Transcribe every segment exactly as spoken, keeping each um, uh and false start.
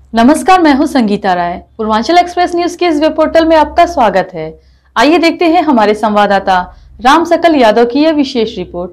नमस्कार, मैं हूं संगीता राय। पूर्वांचल एक्सप्रेस न्यूज के इस वेब पोर्टल में आपका स्वागत है। आइए देखते हैं हमारे संवाददाता राम सकल यादव की यह विशेष रिपोर्ट।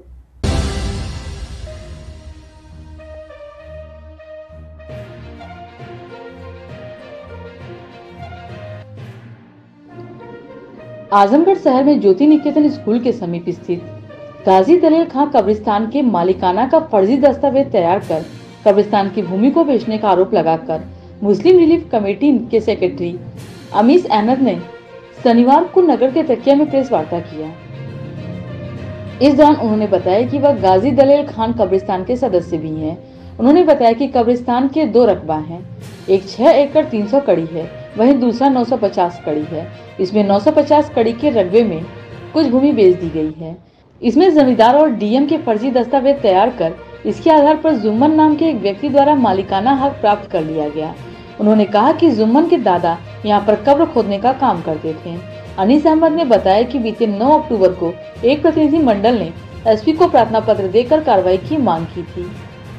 आजमगढ़ शहर में ज्योति निकेतन स्कूल के समीप स्थित गाजी दलेल खां कब्रिस्तान के मालिकाना का फर्जी दस्तावेज तैयार कर कब्रिस्तान की भूमि को बेचने का आरोप लगाकर मुस्लिम रिलीफ कमेटी के सेक्रेटरी अमीस अहमद ने शनिवार को नगर के तकिया में प्रेस वार्ता किया। इस दौरान उन्होंने बताया कि वह गाजी दलेल खान कब्रिस्तान के सदस्य भी हैं। उन्होंने बताया कि कब्रिस्तान के दो रकबा हैं, एक छह एकड़ तीन सौ कड़ी है, वहीं दूसरा नौ सौ पचास कड़ी है। इसमें नौ सौ पचास कड़ी के रकबे में कुछ भूमि बेच दी गई है। इसमें जमींदार और डीएम के फर्जी दस्तावेज तैयार कर इसके आधार पर जुम्मन नाम के एक व्यक्ति द्वारा मालिकाना हक प्राप्त कर लिया गया। उन्होंने कहा कि जुम्मन के दादा यहाँ पर कब्र खोदने का काम करते थे। अनीस अहमद ने बताया कि बीते नौ अक्टूबर को एक प्रतिनिधि मंडल ने एसपी को प्रार्थना पत्र देकर कार्रवाई की मांग की थी,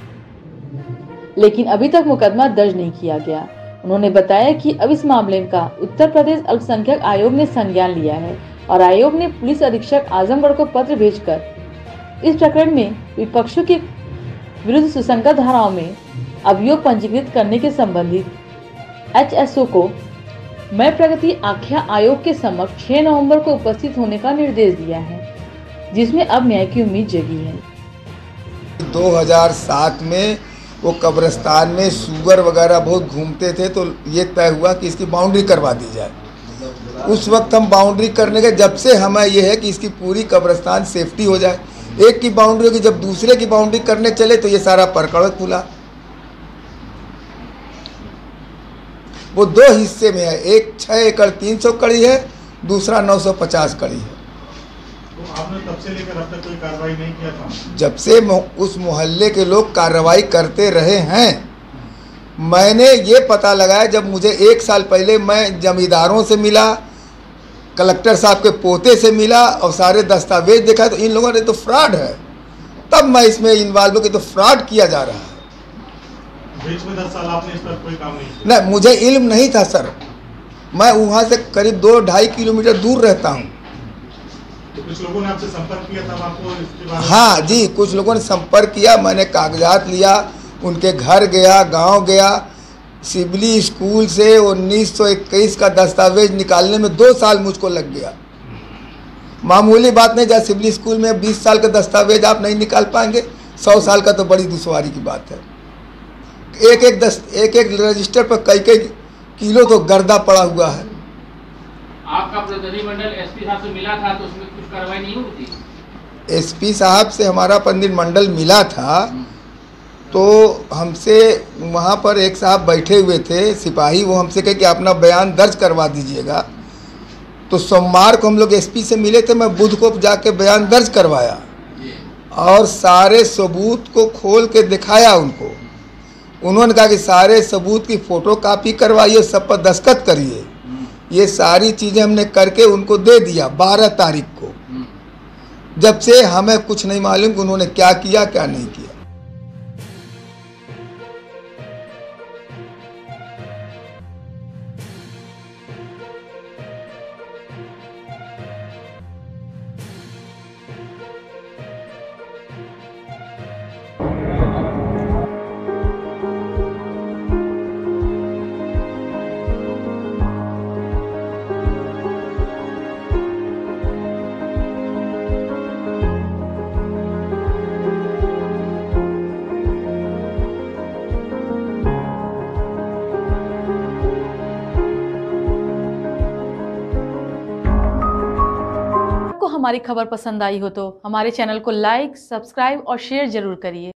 लेकिन अभी तक मुकदमा दर्ज नहीं किया गया। उन्होंने बताया कि अब इस मामले का उत्तर प्रदेश अल्पसंख्यक आयोग ने संज्ञान लिया है और आयोग ने पुलिस अधीक्षक आजमगढ़ को पत्र भेजकर इस प्रकरण में विपक्षों के विरुद्ध सुसंगत धाराओं में अभियोग पंजीकृत करने के संबंधित एचएसओ को मैं प्रगति आख्या आयोग के समक्ष छह नवंबर को उपस्थित होने का निर्देश दिया है, जिसमें अब न्याय की उम्मीद जगी है। दो हज़ार सात में वो कब्रिस्तान में सुअर वगैरह बहुत घूमते थे, तो ये तय हुआ कि इसकी बाउंड्री करवा दी जाए। उस वक्त हम बाउंड्री करने के जब से हमें यह है कि इसकी पूरी कब्रिस्तान सेफ्टी हो जाए। एक की बाउंड्री होगी, जब दूसरे की बाउंड्री करने चले तो ये सारा परकड़ खुला। वो दो हिस्से में है, एक छः एकड़ तीन सौ कड़ी है, दूसरा नौ सौ पचास कड़ी है। तो आपने तब से लेकर अब तक कोई कार्रवाई नहीं किया था? जब से उस मोहल्ले के लोग कार्रवाई करते रहे हैं। मैंने ये पता लगाया जब मुझे एक साल पहले मैं जमींदारों से मिला, कलेक्टर साहब के पोते से मिला और सारे दस्तावेज देखा तो इन लोगों ने तो फ्रॉड है, तब मैं इसमें इन्वॉल्व हो कि तो फ्रॉड किया जा रहा है। बीच में दस साल आपने इस पर कोई काम नहीं किया? नहीं, मुझे इल्म नहीं था सर। मैं वहाँ से करीब दो ढाई किलोमीटर दूर रहता हूँ। तो कुछ लोगों ने आपसे संपर्क किया तब आपको इसके बारे में? हाँ जी, कुछ लोगों ने संपर्क किया। मैंने कागजात लिया, उनके घर गया, गांव गया। सिबली स्कूल से उन्नीस सौ इक्कीस का दस्तावेज निकालने में दो साल मुझको लग गया। मामूली बात नहीं, जहाँ सिबली स्कूल में बीस साल का दस्तावेज आप नहीं निकाल पाएंगे, सौ साल का तो बड़ी दुश्वारी की बात है। एक एक दस एक एक रजिस्टर पर कई कई किलो तो गर्दा पड़ा हुआ है। आपका प्रतिनिधिमंडल एसपी साहब से मिला था तो उसमें कुछ कार्रवाई नहीं हुई थी? एसपी साहब से हमारा प्रतिनिधिमंडल मिला था तो हमसे वहाँ पर एक साहब बैठे हुए थे सिपाही, वो हमसे कहे कि अपना बयान दर्ज करवा दीजिएगा। तो सोमवार को हम लोग एसपी से मिले थे, मैं बुध को जाके बयान दर्ज करवाया और सारे सबूत को खोल के दिखाया उनको। उन्होंने कहा कि सारे सबूत की फ़ोटो कापी करवाइए, सब पर दस्तखत करिए। ये सारी चीज़ें हमने करके उनको दे दिया बारह तारीख को। जब से हमें कुछ नहीं मालूम कि उन्होंने क्या किया क्या नहीं किया। हमारी खबर पसंद आई हो तो हमारे चैनल को लाइक, सब्सक्राइब और शेयर जरूर करिए।